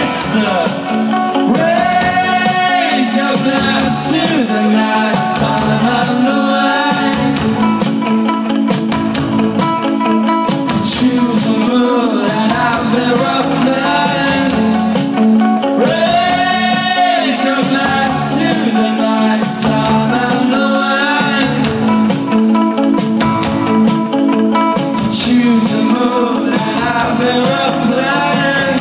sister. Raise your glass to the night time and the way to choose a mood and have aeroplanes. Raise your glass to the night time and the way to choose a mood and have aeroplanes.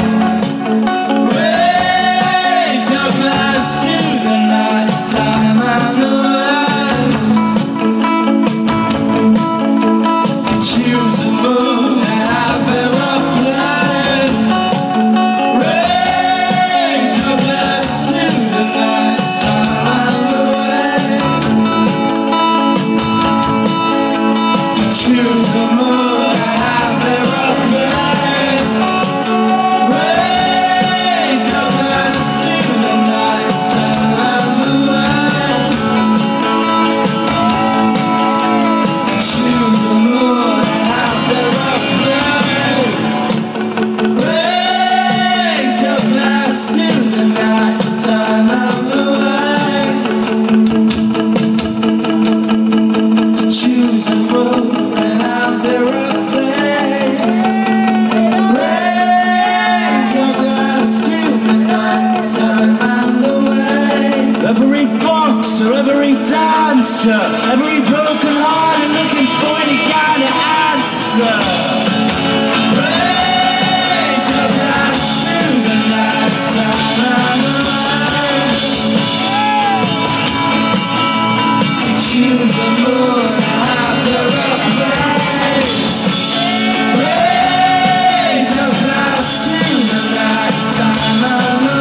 Raise your glass to the night time and the way to choose a mood and have aeroplanes. Raise your glass to the night time and the way to choose a mood and have aeroplanes. Raise your glass to the night time and the way to choose a mood and have aeroplanes. Raise your glass to the night time and the way to choose a mood and have aeroplanes. Raise your glass to the night time and the way. Every boxer, every dancer, every broken hearted looking for any kind of answer. Raise your glass to the night time and the way to choose a mood and have aeroplanes. Raise your glass to the night time and the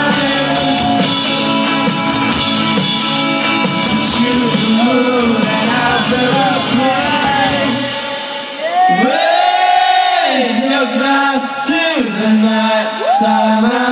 way to choose a mood and have aeroplanes. Raise your glass to the night time.